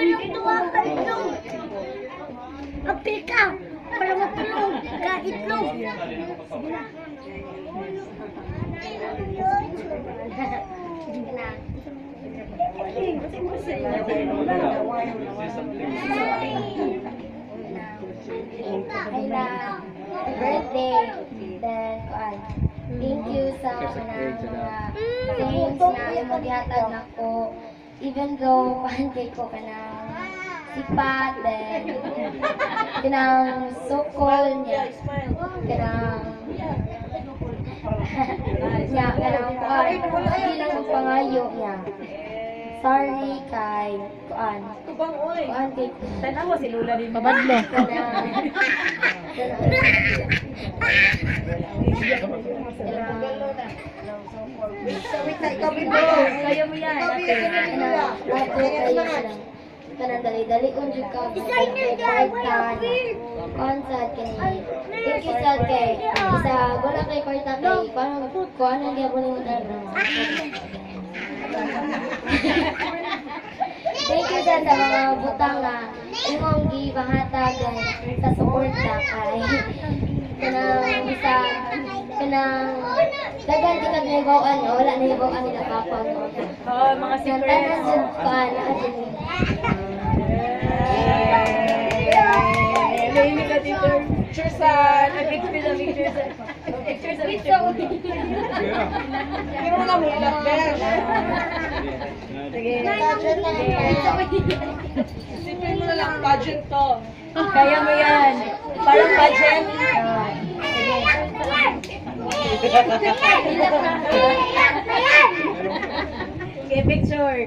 Tulong-tuwa ka itlog. Apil ka. Para matulog ka itlog. Birthday. Then, thank you sa kanang things na imong na ko. Even though pancake ko kanang sipat, then kanang sukol niya, kanang niya, kanang hindi lang magpangayo niya. Sorry kay kuan kay Tanawa si Lola din. Pabadlo. Kaya mo yan. Kanang dali-dali kung jud ka konsad kani thank you sad kay isa wala kay kwarta kay kuan ang gyapon mo na thank you sa mga butang na imong gibahatag sa suporta kay kanang isa kanang dagan di kag naibawan wala na ibawan nila kapag Oo, mga secret. tanan jud kuan May ka dito. Picture sa... Picture sa picture sa... Picture sa picture. Pero na mo ilang bear. Sige. Isipin mo na lang pageant to. Kaya mo yan. Parang pageant. Okay, picture.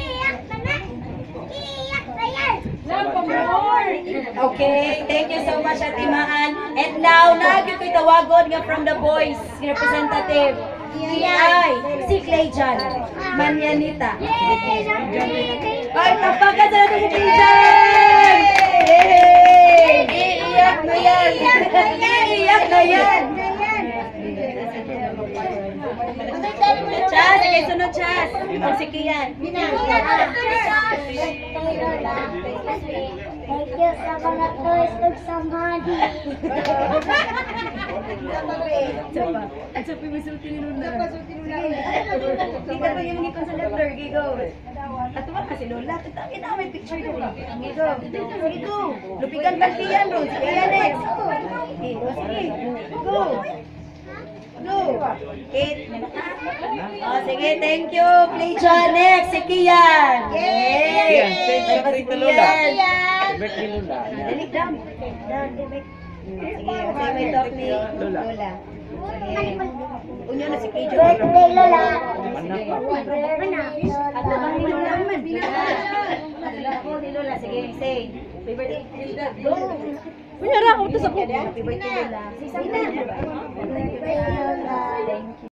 Okay, thank you so much, Atimaan. And now, nagit ko'y tawagon nga from the boys, representative. Ay, si Clayjan, Manyanita. Ay, tapakan sa natin si Clayjan! Iiyak na yan! Iiyak na yan! Chas, sige, sunod Chas. O, sige yan. Thank you sa mga toys ug sa money. At sa pimisulti ni Luna. Hindi ka pa yung ngikon sa letter. Gigo. At tuwa ka si Lola. Tatangin na may picture ko. Gigo. Sige, go. Lupigan baltiyan, Ron. Sige, next. Sige. Go. Go. Kate. Oh, sige, thank you. Play John next. Si Kian. Yay! Say to Lola. Birthday Lola. Dali, dam. Sige, say may talk ni Lola. Sige. Unyo na si Kijo. Birthday Lola. At labang ni Lola man. Ako ni Lola. Sige, say. Happy birthday. Go. Kunyara ako to sa Happy birthday Lola. Say something. Birthday Lola. Thank you.